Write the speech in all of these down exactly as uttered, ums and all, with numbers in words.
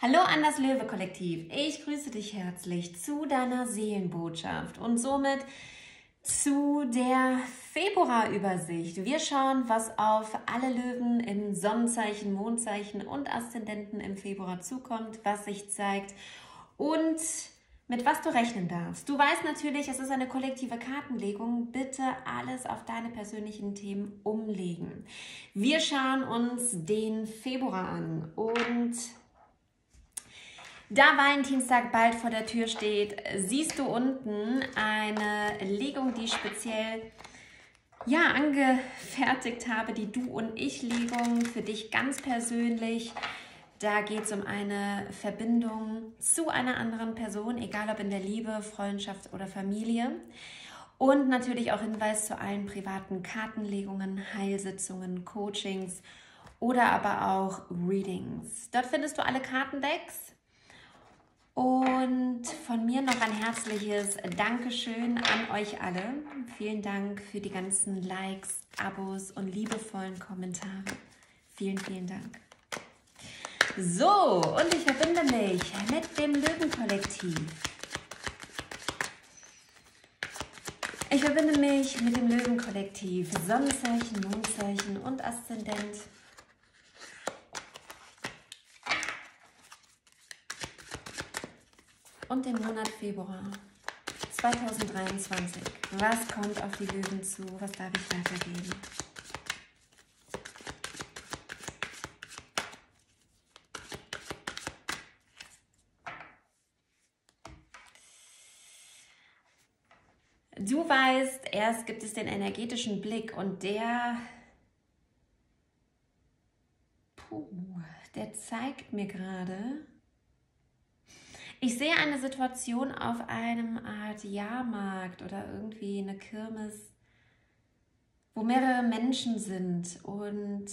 Hallo an das Löwe-Kollektiv. Ich grüße dich herzlich zu deiner Seelenbotschaft und somit zu der Februarübersicht. Wir schauen, was auf alle Löwen im Sonnenzeichen, Mondzeichen und Aszendenten im Februar zukommt, was sich zeigt und mit was du rechnen darfst. Du weißt natürlich, es ist eine kollektive Kartenlegung. Bitte alles auf deine persönlichen Themen umlegen. Wir schauen uns den Februar an und da Valentinstag bald vor der Tür steht, siehst du unten eine Legung, die ich speziell ja, angefertigt habe, die Du- und Ich-Legung für dich ganz persönlich. Da geht es um eine Verbindung zu einer anderen Person, egal ob in der Liebe, Freundschaft oder Familie. Und natürlich auch Hinweis zu allen privaten Kartenlegungen, Heilsitzungen, Coachings oder aber auch Readings. Dort findest du alle Kartendecks. Und von mir noch ein herzliches Dankeschön an euch alle. Vielen Dank für die ganzen Likes, Abos und liebevollen Kommentare. Vielen, vielen Dank. So, und ich verbinde mich mit dem Löwen-Kollektiv. Ich verbinde mich mit dem Löwen-Kollektiv. Sonnenzeichen, Mondzeichen und Aszendent. Und den Monat Februar zweitausenddreiundzwanzig. Was kommt auf die Löwen zu? Was darf ich weitergeben? Du weißt, erst gibt es den energetischen Blick und der, puh, der zeigt mir gerade, ich sehe eine Situation auf einem Art Jahrmarkt oder irgendwie eine Kirmes, wo mehrere Menschen sind und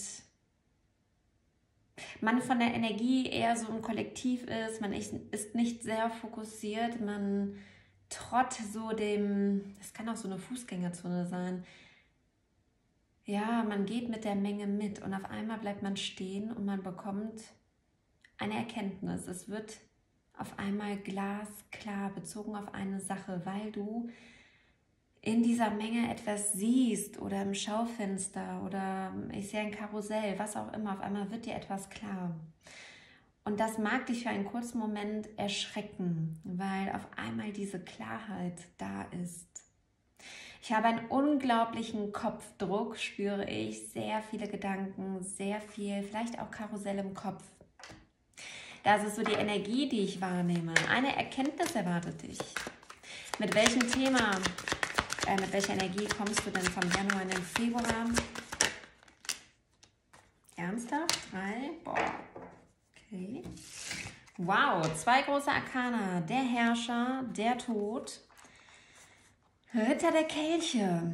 man von der Energie eher so im Kollektiv ist, man ist nicht sehr fokussiert, man trotz so dem, das kann auch so eine Fußgängerzone sein, ja, man geht mit der Menge mit und auf einmal bleibt man stehen und man bekommt eine Erkenntnis. Es wird auf einmal glasklar bezogen auf eine Sache, weil du in dieser Menge etwas siehst oder im Schaufenster oder ich sehe ein Karussell, was auch immer, auf einmal wird dir etwas klar. Und das mag dich für einen kurzen Moment erschrecken, weil auf einmal diese Klarheit da ist. Ich habe einen unglaublichen Kopfdruck, spüre ich, sehr viele Gedanken, sehr viel, vielleicht auch Karussell im Kopf. Das ist so die Energie, die ich wahrnehme. Eine Erkenntnis erwartet dich. Mit welchem Thema, äh, mit welcher Energie kommst du denn vom Januar in den Februar? Ernsthaft? Drei? Boah. Okay. Wow, zwei große Arkana. Der Herrscher, der Tod, Ritter der Kelche.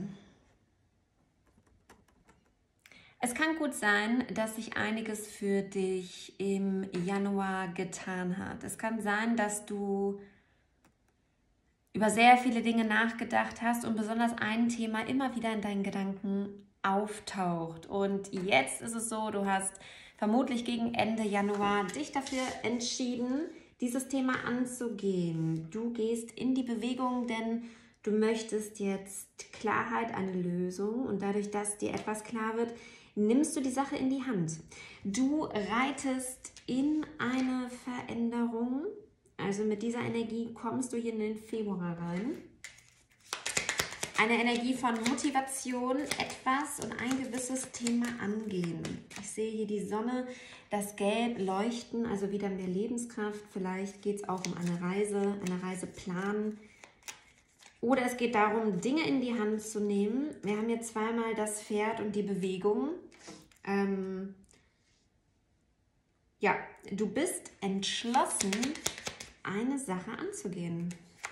Es kann gut sein, dass sich einiges für dich im Januar getan hat. Es kann sein, dass du über sehr viele Dinge nachgedacht hast und besonders ein Thema immer wieder in deinen Gedanken auftaucht. Und jetzt ist es so, du hast vermutlich gegen Ende Januar dich dafür entschieden, dieses Thema anzugehen. Du gehst in die Bewegung, denn du möchtest jetzt Klarheit, eine Lösung und dadurch, dass dir etwas klar wird, nimmst du die Sache in die Hand. Du reitest in eine Veränderung, also mit dieser Energie kommst du hier in den Februar rein. Eine Energie von Motivation, etwas und ein gewisses Thema angehen. Ich sehe hier die Sonne, das Gelb leuchten, also wieder mehr Lebenskraft. Vielleicht geht es auch um eine Reise, eine Reise planen. Oder es geht darum, Dinge in die Hand zu nehmen. Wir haben hier zweimal das Pferd und die Bewegung. Ähm, ja, du bist entschlossen, eine Sache anzugehen.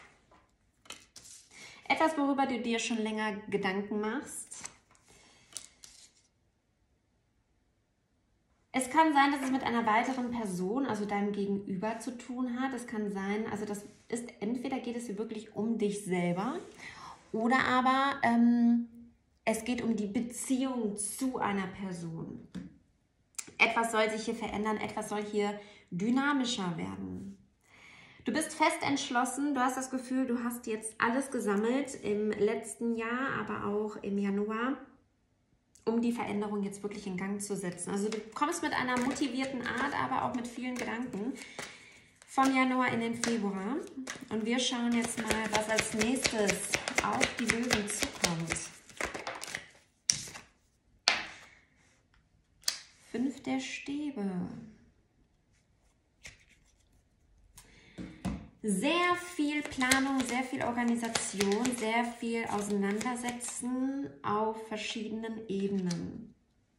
Etwas, worüber du dir schon länger Gedanken machst. Es kann sein, dass es mit einer weiteren Person, also deinem Gegenüber, zu tun hat. Es kann sein, also das ist, entweder geht es hier wirklich um dich selber oder aber ähm, es geht um die Beziehung zu einer Person. Etwas soll sich hier verändern, etwas soll hier dynamischer werden. Du bist fest entschlossen, du hast das Gefühl, du hast jetzt alles gesammelt im letzten Jahr, aber auch im Januar, um die Veränderung jetzt wirklich in Gang zu setzen. Also du kommst mit einer motivierten Art, aber auch mit vielen Gedanken von Januar in den Februar. Und wir schauen jetzt mal, was als nächstes auf die Löwen zukommt. Fünf der Stäbe. Sehr viel Planung, sehr viel Organisation, sehr viel Auseinandersetzen auf verschiedenen Ebenen.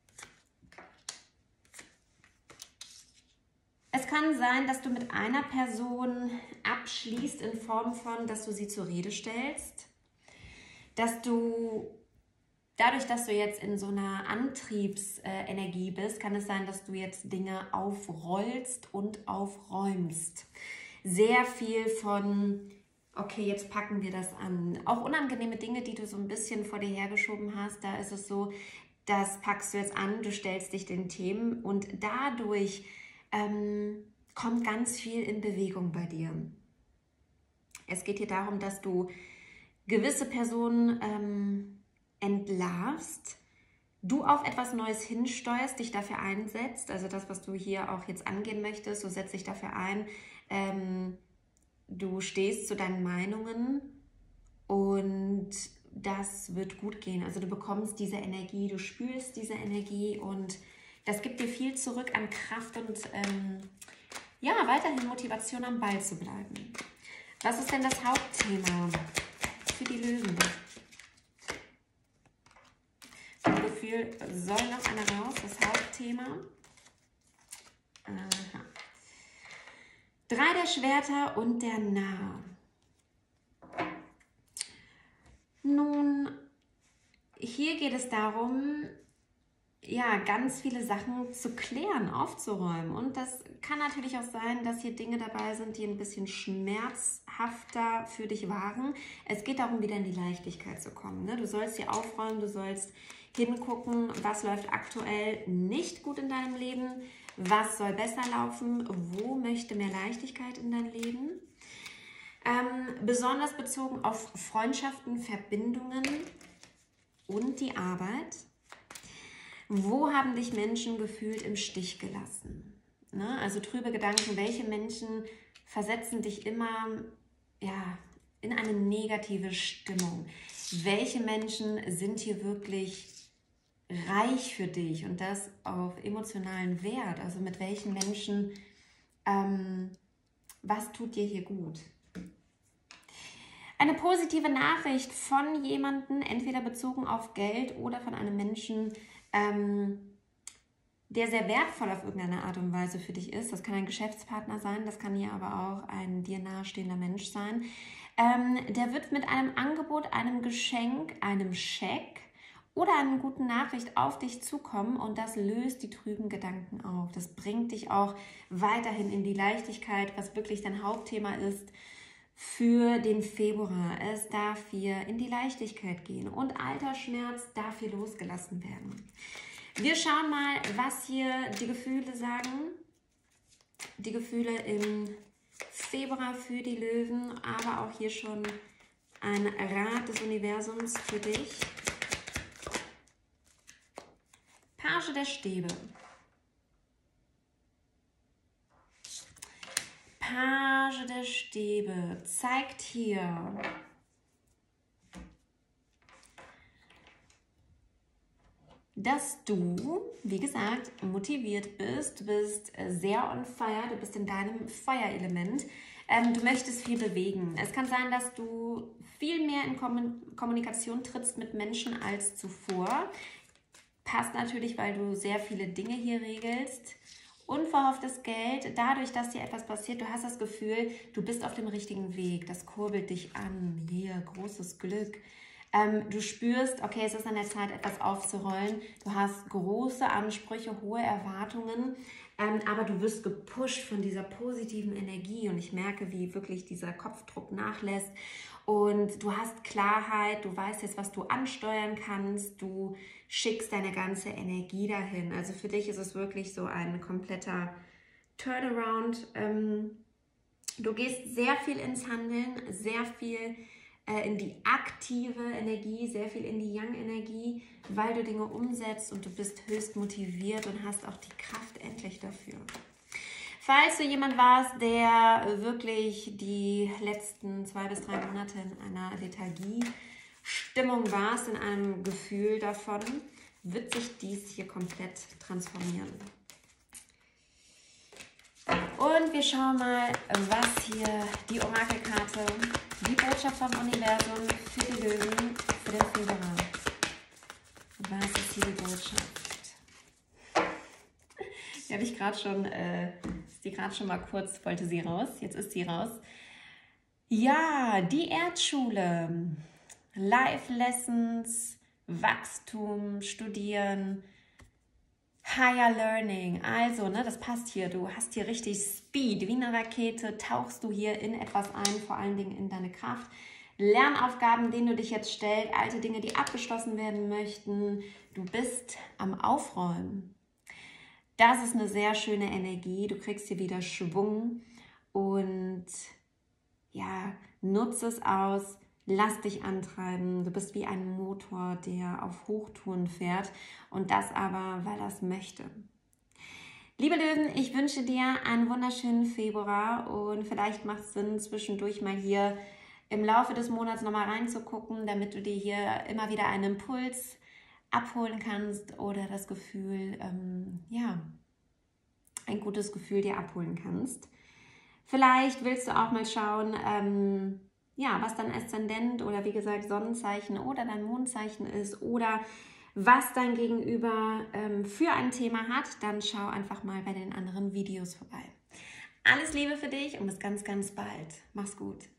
Es kann sein, dass du mit einer Person abschließt in Form von, dass du sie zur Rede stellst, dass du dadurch, dass du jetzt in so einer Antriebsenergie bist, kann es sein, dass du jetzt Dinge aufrollst und aufräumst. Sehr viel von, okay, jetzt packen wir das an. Auch unangenehme Dinge, die du so ein bisschen vor dir hergeschoben hast, da ist es so, das packst du jetzt an, du stellst dich den Themen und dadurch ähm, kommt ganz viel in Bewegung bei dir. Es geht hier darum, dass du gewisse Personen ähm, entlarvst, du auf etwas Neues hinsteuerst, dich dafür einsetzt, also das, was du hier auch jetzt angehen möchtest, so setz dich dafür ein, ähm, du stehst zu deinen Meinungen und das wird gut gehen. Also du bekommst diese Energie, du spürst diese Energie und das gibt dir viel zurück an Kraft und ähm, ja, weiterhin Motivation am Ball zu bleiben. Was ist denn das Hauptthema für die Löwen? Vom Gefühl soll noch einer raus, das Hauptthema. Aha. Drei der Schwerter und der Narr. Nun, hier geht es darum, ja, ganz viele Sachen zu klären, aufzuräumen. Und das kann natürlich auch sein, dass hier Dinge dabei sind, die ein bisschen schmerzhafter für dich waren. Es geht darum, wieder in die Leichtigkeit zu kommen. Ne? Du sollst hier aufräumen, du sollst hingucken, was läuft aktuell nicht gut in deinem Leben, was soll besser laufen, wo möchte mehr Leichtigkeit in dein Leben. Ähm, besonders bezogen auf Freundschaften, Verbindungen und die Arbeit. Wo haben dich Menschen gefühlt im Stich gelassen? Ne? Also trübe Gedanken, welche Menschen versetzen dich immer ja, in eine negative Stimmung? Welche Menschen sind hier wirklich reich für dich und das auf emotionalen Wert? Also mit welchen Menschen, ähm, was tut dir hier gut? Eine positive Nachricht von jemandem, entweder bezogen auf Geld oder von einem Menschen, ähm, der sehr wertvoll auf irgendeine Art und Weise für dich ist. Das kann ein Geschäftspartner sein, das kann hier aber auch ein dir nahestehender Mensch sein. Ähm, der wird mit einem Angebot, einem Geschenk, einem Scheck oder einer guten Nachricht auf dich zukommen und das löst die trüben Gedanken auf. Das bringt dich auch weiterhin in die Leichtigkeit, was wirklich dein Hauptthema ist für den Februar. Es darf hier in die Leichtigkeit gehen und alter Schmerz darf hier losgelassen werden. Wir schauen mal, was hier die Gefühle sagen. Die Gefühle im Februar für die Löwen, aber auch hier schon ein Rat des Universums für dich. Page der Stäbe. Page der Stäbe zeigt hier dass du, wie gesagt, motiviert bist, du bist sehr on fire, du bist in deinem Feuerelement, ähm, du möchtest viel bewegen. Es kann sein, dass du viel mehr in Kommunikation trittst mit Menschen als zuvor. Passt natürlich, weil du sehr viele Dinge hier regelst. Unverhofftes Geld, dadurch, dass dir etwas passiert, du hast das Gefühl, du bist auf dem richtigen Weg, das kurbelt dich an, hier, großes Glück. Ähm, du spürst, okay, es ist an der Zeit, etwas aufzurollen, du hast große Ansprüche, hohe Erwartungen, ähm, aber du wirst gepusht von dieser positiven Energie und ich merke, wie wirklich dieser Kopfdruck nachlässt und du hast Klarheit, du weißt jetzt, was du ansteuern kannst, du schickst deine ganze Energie dahin. Also für dich ist es wirklich so ein kompletter Turnaround. Ähm, du gehst sehr viel ins Handeln, sehr viel äh, in die aktive Energie, sehr viel in die Yang-Energie, weil du Dinge umsetzt und du bist höchst motiviert und hast auch die Kraft endlich dafür. Falls du jemand warst, der wirklich die letzten zwei bis drei Monate in einer Lethargie-Stimmung warst, in einem Gefühl davon, wird sich dies hier komplett transformieren. Und wir schauen mal, was hier die Orakelkarte, die Botschaft vom Universum für die Löwen für den Februar. Was ist hier die Botschaft? Die habe ich gerade schon, äh, ist die gerade schon mal kurz, wollte sie raus, jetzt ist sie raus. Ja, die Erdschule, Life Lessons, Wachstum, Studieren, Higher Learning, also, ne, das passt hier, du hast hier richtig Speed, wie eine Rakete, tauchst du hier in etwas ein, vor allen Dingen in deine Kraft. Lernaufgaben, denen du dich jetzt stellst, alte Dinge, die abgeschlossen werden möchten, du bist am Aufräumen. Das ist eine sehr schöne Energie, du kriegst hier wieder Schwung und ja, nutze es aus, lass dich antreiben, du bist wie ein Motor, der auf Hochtouren fährt und das aber, weil er es möchte. Liebe Löwen, ich wünsche dir einen wunderschönen Februar und vielleicht macht es Sinn, zwischendurch mal hier im Laufe des Monats nochmal reinzugucken, damit du dir hier immer wieder einen Impuls abholen kannst oder das Gefühl, ähm, ja, ein gutes Gefühl dir abholen kannst. Vielleicht willst du auch mal schauen, ähm, ja, was dein Aszendent oder wie gesagt Sonnenzeichen oder dein Mondzeichen ist oder was dein Gegenüber ähm, für ein Thema hat, dann schau einfach mal bei den anderen Videos vorbei. Alles Liebe für dich und bis ganz, ganz bald. Mach's gut.